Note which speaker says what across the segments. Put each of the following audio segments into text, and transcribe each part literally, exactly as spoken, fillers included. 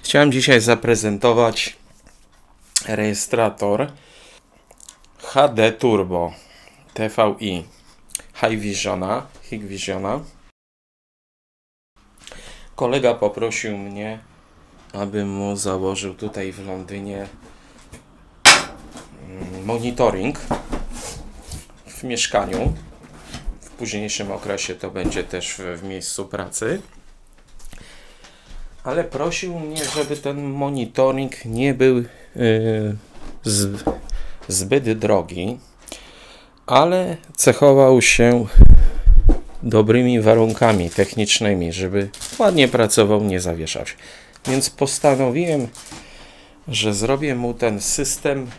Speaker 1: Chciałem dzisiaj zaprezentować rejestrator H D Turbo T V I Hikvisiona. Hikvisiona. Kolega poprosił mnie, abym mu założył tutaj w Londynie monitoring w mieszkaniu. W późniejszym okresie to będzie też w, w miejscu pracy. Ale prosił mnie, żeby ten monitoring nie był yy, z, zbyt drogi, ale cechował się dobrymi warunkami technicznymi, żeby ładnie pracował, nie zawieszał się. Więc postanowiłem, że zrobię mu ten system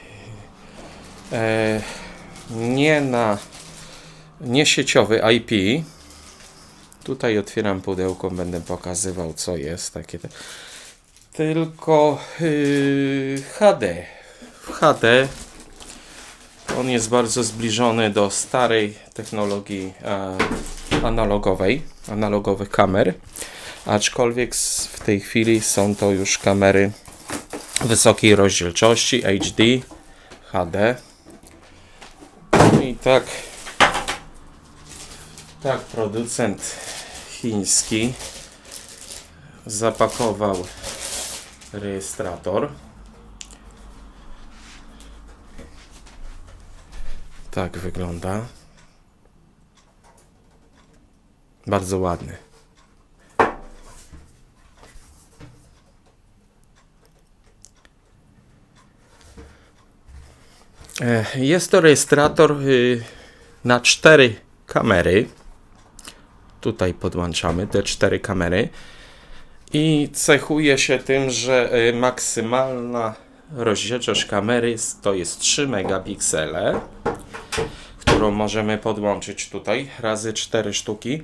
Speaker 1: e, nie na nie sieciowy I P. Tutaj otwieram pudełko, będę pokazywał, co jest takie, tylko yy, H D. W H D on jest bardzo zbliżony do starej technologii e, analogowej, analogowych kamer, aczkolwiek w tej chwili są to już kamery wysokiej rozdzielczości H D, H D. I tak, tak producent chiński zapakował rejestrator. Tak wygląda. Bardzo ładny. Jest to rejestrator na cztery kamery. Tutaj podłączamy te cztery kamery i cechuje się tym, że maksymalna rozdzielczość kamery to jest trzy megapiksele, którą możemy podłączyć tutaj razy cztery sztuki.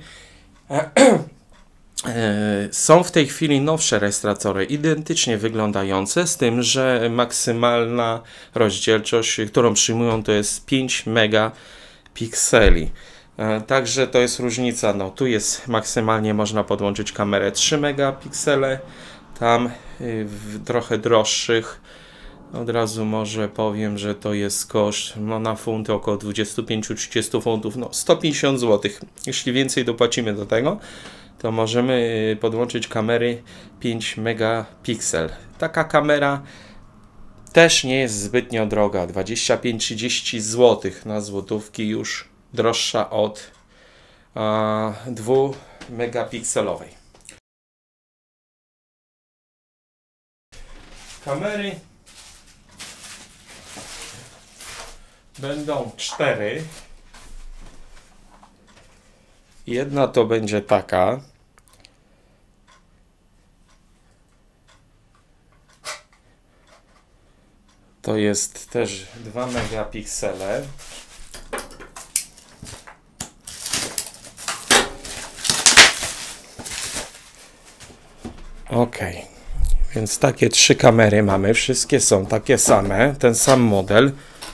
Speaker 1: Są w tej chwili nowsze rejestratory identycznie wyglądające, z tym, że maksymalna rozdzielczość, którą przyjmują, to jest pięć megapikseli. Także to jest różnica. No, tu jest maksymalnie można podłączyć kamerę trzy megapiksele, tam w trochę droższych od razu może powiem, że to jest koszt no, na funty około dwadzieścia pięć do trzydziestu funtów, no sto pięćdziesiąt złotych. Jeśli więcej dopłacimy do tego, to możemy podłączyć kamery pięć megapiksel. Taka kamera też nie jest zbytnio droga, dwadzieścia pięć do trzydziestu złotych na złotówki, już droższa od a, dwumegapikselowej. Kamery będą cztery. Jedna to będzie taka. To jest też dwa megapiksele. Ok, więc takie trzy kamery mamy, wszystkie są takie same, ten sam model.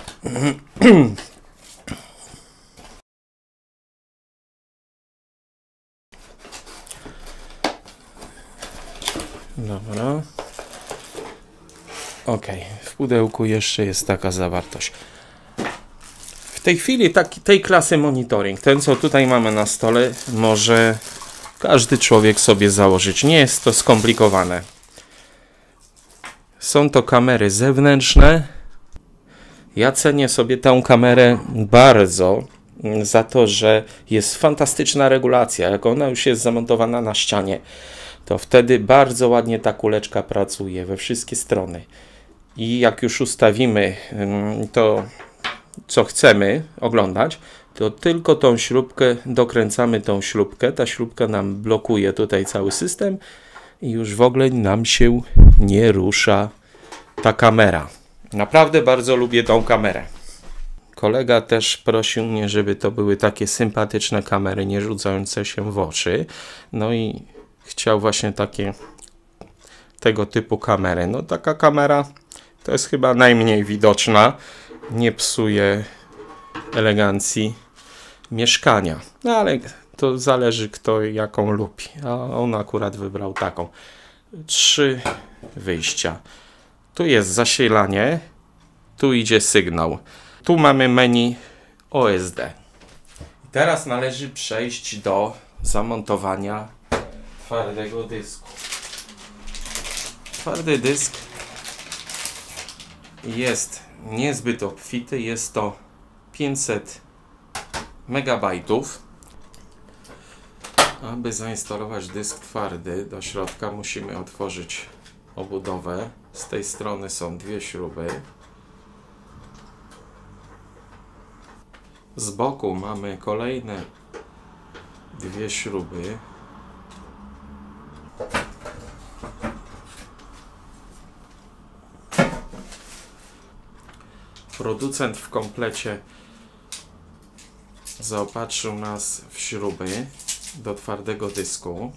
Speaker 1: Dobra. Ok, w pudełku jeszcze jest taka zawartość. W tej chwili taki, tej klasy monitoring, ten co tutaj mamy na stole, może każdy człowiek sobie założyć. Nie jest to skomplikowane. Są to kamery zewnętrzne. Ja cenię sobie tę kamerę bardzo za to, że jest fantastyczna regulacja. Jak ona już jest zamontowana na ścianie, to wtedy bardzo ładnie ta kuleczka pracuje we wszystkie strony. I jak już ustawimy to, co chcemy oglądać, to tylko tą śrubkę, dokręcamy tą śrubkę, ta śrubka nam blokuje tutaj cały system i już w ogóle nam się nie rusza ta kamera. Naprawdę bardzo lubię tą kamerę. Kolega też prosił mnie, żeby to były takie sympatyczne kamery, nie rzucające się w oczy. No i chciał właśnie takie tego typu kamery. No taka kamera to jest chyba najmniej widoczna, nie psuje elegancji mieszkania. No ale to zależy kto jaką lubi, a on akurat wybrał taką. trzy wyjścia. Tu jest zasilanie, tu idzie sygnał. Tu mamy menu O S D. Teraz należy przejść do zamontowania twardego dysku. Twardy dysk jest niezbyt obfity, jest to pięćset megabajtów. Aby zainstalować dysk twardy do środka, musimy otworzyć obudowę. Z tej strony są dwie śruby. Z boku mamy kolejne dwie śruby. Producent w komplecie zaopatrzył nas w śruby do twardego dysku.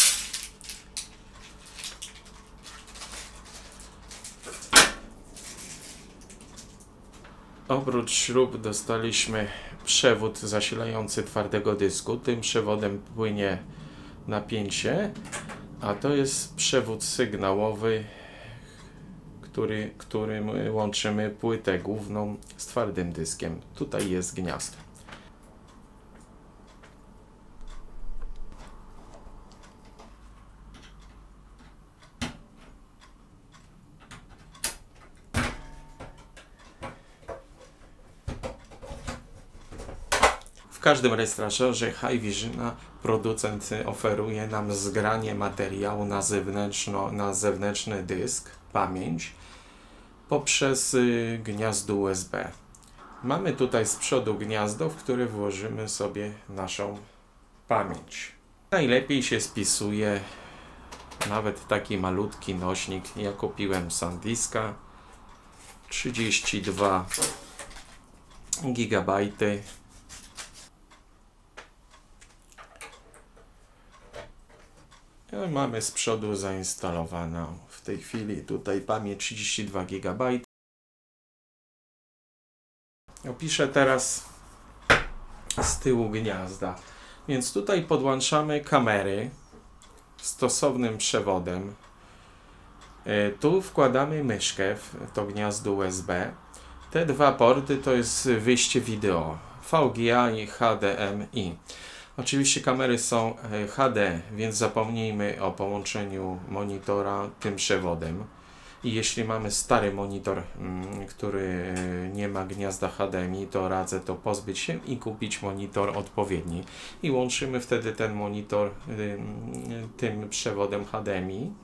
Speaker 1: Oprócz śrub dostaliśmy przewód zasilający twardego dysku. Tym przewodem płynie napięcie, a to jest przewód sygnałowy, który, którym łączymy płytę główną z twardym dyskiem. Tutaj jest gniazdo. W każdym rejestratorze Hikvision producent oferuje nam zgranie materiału na, zewnętrzno, na zewnętrzny dysk, pamięć, poprzez y, gniazdo U S B. Mamy tutaj z przodu gniazdo, w które włożymy sobie naszą pamięć. Najlepiej się spisuje nawet taki malutki nośnik. Ja kupiłem SanDiska, trzydzieści dwa gigabajty. Mamy z przodu zainstalowaną w tej chwili tutaj pamięć trzydzieści dwa gigabajty. Opiszę teraz z tyłu gniazda. Więc tutaj podłączamy kamery stosownym przewodem. Tu wkładamy myszkę w to gniazdo U S B. Te dwa porty to jest wyjście wideo V G A i H D M I. Oczywiście kamery są H D, więc zapomnijmy o połączeniu monitora tym przewodem. I jeśli mamy stary monitor, który nie ma gniazda H D M I, to radzę to pozbyć się i kupić monitor odpowiedni. I łączymy wtedy ten monitor tym przewodem H D M I.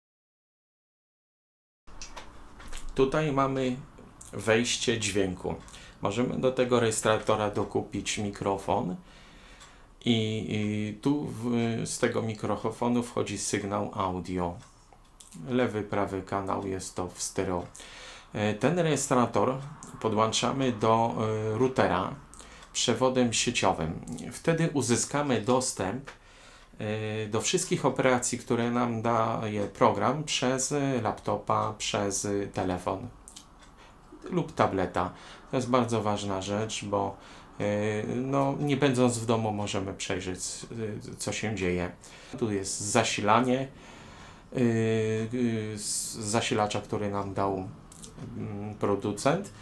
Speaker 1: Tutaj mamy wejście dźwięku. Możemy do tego rejestratora dokupić mikrofon. I, i tu w, z tego mikrofonu wchodzi sygnał audio. Lewy, prawy kanał jest to w stereo. Ten rejestrator podłączamy do y, routera przewodem sieciowym. Wtedy uzyskamy dostęp y, do wszystkich operacji, które nam daje program przez laptopa, przez telefon lub tableta. To jest bardzo ważna rzecz, bo no, nie będąc w domu możemy przejrzeć, co się dzieje. Tu jest zasilanie z zasilacza, który nam dał producent.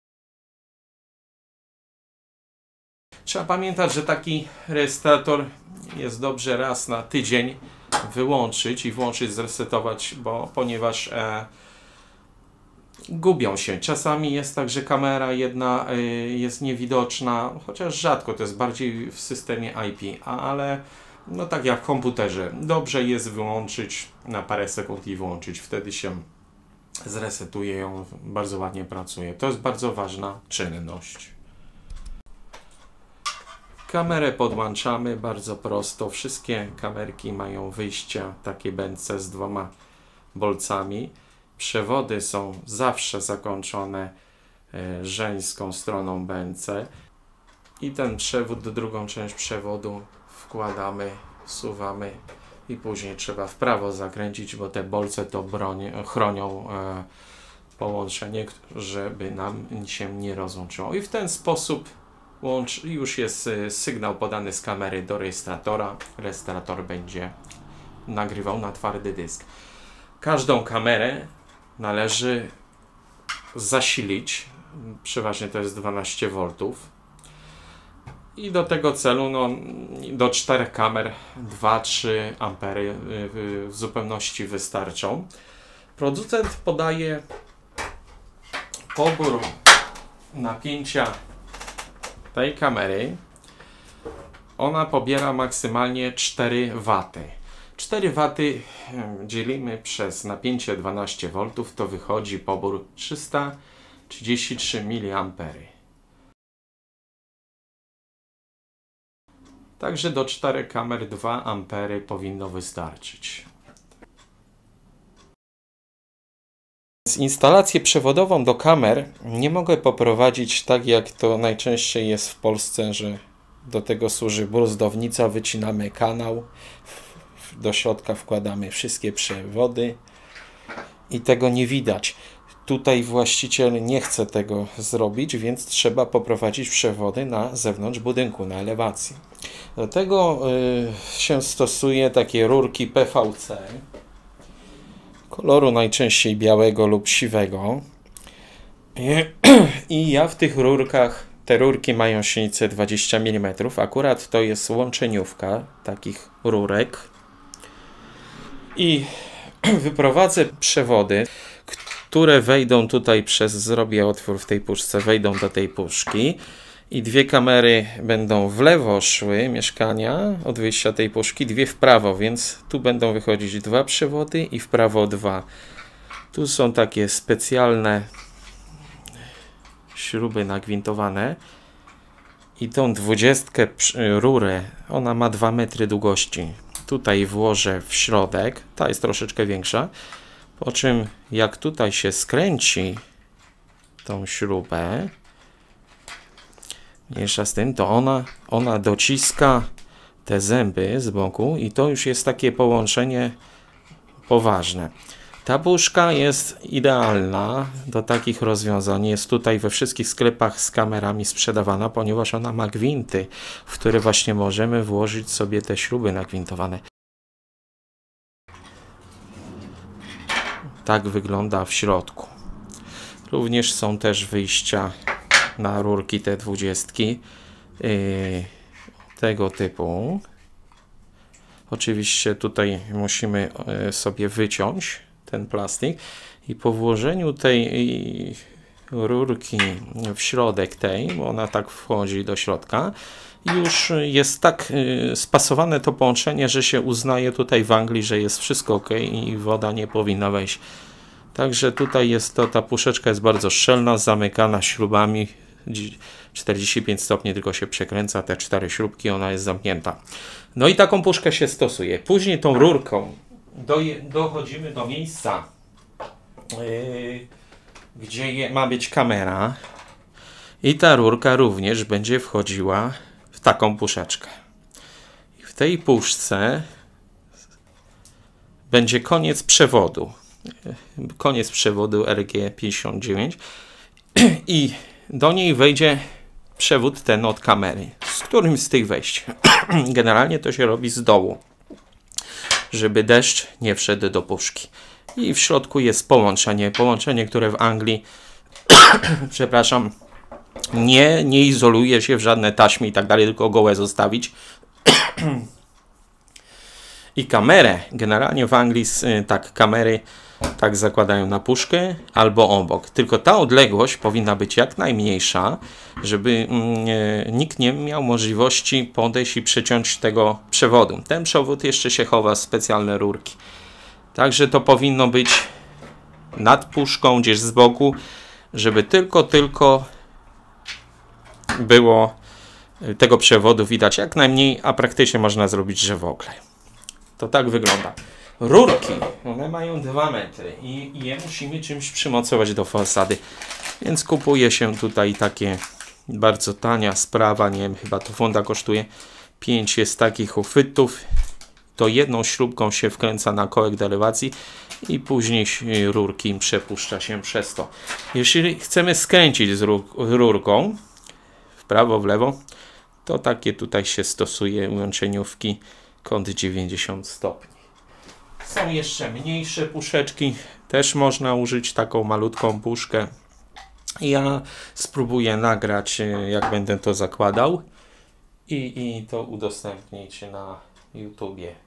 Speaker 1: Trzeba pamiętać, że taki rejestrator jest dobrze raz na tydzień wyłączyć i włączyć, zresetować, bo ponieważ e, gubią się. Czasami jest tak, że kamera jedna y, jest niewidoczna, chociaż rzadko, to jest bardziej w systemie I P, ale no tak jak w komputerze. Dobrze jest wyłączyć na parę sekund i włączyć. Wtedy się zresetuje ją, bardzo ładnie pracuje. To jest bardzo ważna czynność. Kamerę podłączamy bardzo prosto. Wszystkie kamerki mają wyjścia takie bęce z dwoma bolcami. Przewody są zawsze zakończone e, żeńską stroną bęce i ten przewód, drugą część przewodu wkładamy, wsuwamy i później trzeba w prawo zakręcić, bo te bolce to broń, chronią e, połączenie, żeby nam się nie rozłączyło. I w ten sposób łącz, już jest e, sygnał podany z kamery do rejestratora. Rejestrator będzie nagrywał na twardy dysk. Każdą kamerę należy zasilić, przeważnie to jest dwanaście woltów. I do tego celu no, do czterech kamer dwa trzy ampery w zupełności wystarczą. Producent podaje pobór napięcia tej kamery. Ona pobiera maksymalnie cztery waty. cztery waty dzielimy przez napięcie dwanaście woltów, to wychodzi pobór trzysta trzydzieści trzy miliampery. Także do czterech kamer dwa ampery powinno wystarczyć. Instalację przewodową do kamer nie mogę poprowadzić tak, jak to najczęściej jest w Polsce, że do tego służy bruzdownica, wycinamy kanał, do środka wkładamy wszystkie przewody i tego nie widać. Tutaj właściciel nie chce tego zrobić, więc trzeba poprowadzić przewody na zewnątrz budynku, na elewacji. Do tego y, się stosuje takie rurki P V C, koloru najczęściej białego lub siwego. I ja w tych rurkach, te rurki mają średnicę dwadzieścia milimetrów, akurat to jest łączeniówka takich rurek. I wyprowadzę przewody, które wejdą tutaj przez, zrobię otwór w tej puszce, wejdą do tej puszki i dwie kamery będą w lewo szły mieszkania od wyjścia tej puszki, dwie w prawo, więc tu będą wychodzić dwa przewody i w prawo dwa. Tu są takie specjalne śruby nagwintowane i tą dwudziestkę rurę, ona ma dwa metry długości. Tutaj włożę w środek, ta jest troszeczkę większa, po czym jak tutaj się skręci tą śrubę, mniejsza z tym, to ona, ona dociska te zęby z boku i to już jest takie połączenie poważne. Ta puszka jest idealna do takich rozwiązań. Jest tutaj we wszystkich sklepach z kamerami sprzedawana, ponieważ ona ma gwinty, w które właśnie możemy włożyć sobie te śruby nagwintowane. Tak wygląda w środku. Również są też wyjścia na rurki te dwudziestki yy, tego typu. Oczywiście tutaj musimy yy, sobie wyciąć ten plastik i po włożeniu tej yy, rurki w środek tej, bo ona tak wchodzi do środka, już jest tak yy, spasowane to połączenie, że się uznaje tutaj w Anglii, że jest wszystko ok i woda nie powinna wejść. Także tutaj jest to, ta puszeczka jest bardzo szczelna, zamykana śrubami czterdzieści pięć stopni, tylko się przekręca te cztery śrubki, ona jest zamknięta. No i taką puszkę się stosuje. Później tą rurką do, dochodzimy do miejsca, yy, gdzie je, ma być kamera i ta rurka również będzie wchodziła w taką puszeczkę. I w tej puszce będzie koniec przewodu. Koniec przewodu R G pięćdziesiąt dziewięć i do niej wejdzie przewód ten od kamery, z którym z tych wejść. Generalnie to się robi z dołu, żeby deszcz nie wszedł do puszki. I w środku jest połączenie, połączenie, które w Anglii przepraszam, nie, nie izoluje się w żadne taśmy i tak dalej, tylko gołe zostawić. I kamerę, generalnie w Anglii tak kamery tak zakładają na puszkę albo obok. Tylko ta odległość powinna być jak najmniejsza, żeby e, nikt nie miał możliwości podejść i przeciąć tego przewodu. Ten przewód jeszcze się chowa w specjalne rurki. Także to powinno być nad puszką, gdzieś z boku, żeby tylko, tylko było tego przewodu widać jak najmniej, a praktycznie można zrobić, że w ogóle. To tak wygląda. Rurki, one mają dwa metry i je musimy czymś przymocować do fasady. Więc kupuje się tutaj takie bardzo tania sprawa, nie wiem, chyba to fonda kosztuje. pięć jest takich uchwytów. To jedną śrubką się wkręca na kołek do elewacji i później rurki przepuszcza się przez to. Jeśli chcemy skręcić z rurką w prawo, w lewo, to takie tutaj się stosuje łączeniówki kąt dziewięćdziesiąt stopni. Są jeszcze mniejsze puszeczki, też można użyć taką malutką puszkę. Ja spróbuję nagrać, jak będę to zakładał i, i to udostępnić na YouTubie.